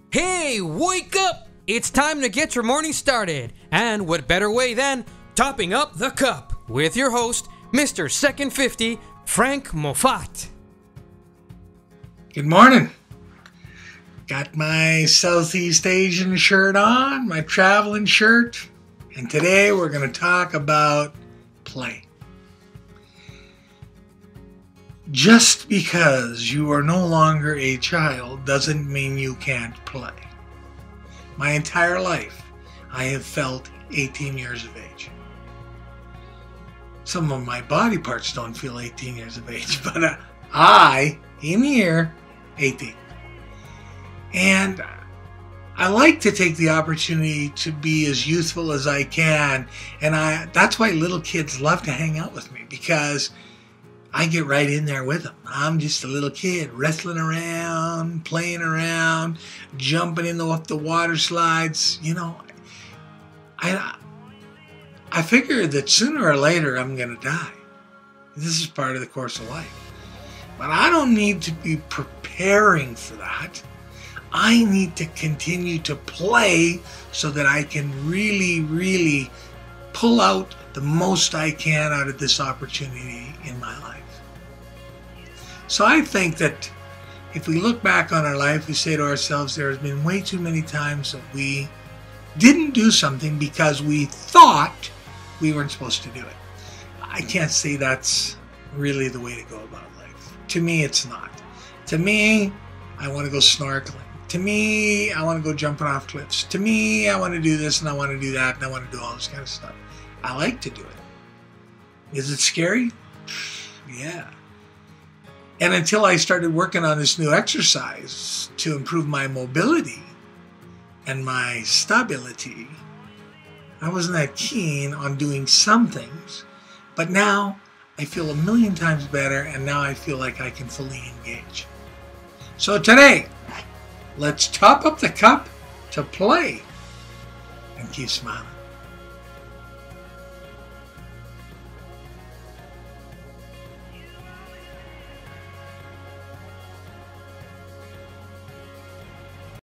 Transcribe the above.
Hey, wake up! It's time to get your morning started. And what better way than topping up the cup with your host, Mr. Second 50, Frank Moffatt. Good morning. Got my Southeast Asian shirt on, my traveling shirt, and today we're going to talk about play. Just because you are no longer a child doesn't mean you can't play. My entire life, I have felt 18 years of age. Some of my body parts don't feel 18 years of age, but I, in here, 18. And I like to take the opportunity to be as youthful as I can, and that's why little kids love to hang out with me, because I get right in there with them. I'm just a little kid wrestling around, playing around, jumping in off the water slides. You know, I figure that sooner or later I'm going to die. This is part of the course of life. But I don't need to be preparing for that. I need to continue to play so that I can really, really pull out the most I can out of this opportunity in my life. So I think that if we look back on our life, we say to ourselves, there has been way too many times that we didn't do something because we thought we weren't supposed to do it. I can't say that's really the way to go about life. To me, it's not. To me, I want to go snorkeling. To me, I want to go jumping off cliffs. To me, I want to do this and I want to do that and I want to do all this kind of stuff. I like to do it. Is it scary? Yeah. And until I started working on this new exercise to improve my mobility and my stability, I wasn't that keen on doing some things. But now I feel a million times better, and now I feel like I can fully engage. So today, let's top up the cup to play and keep smiling.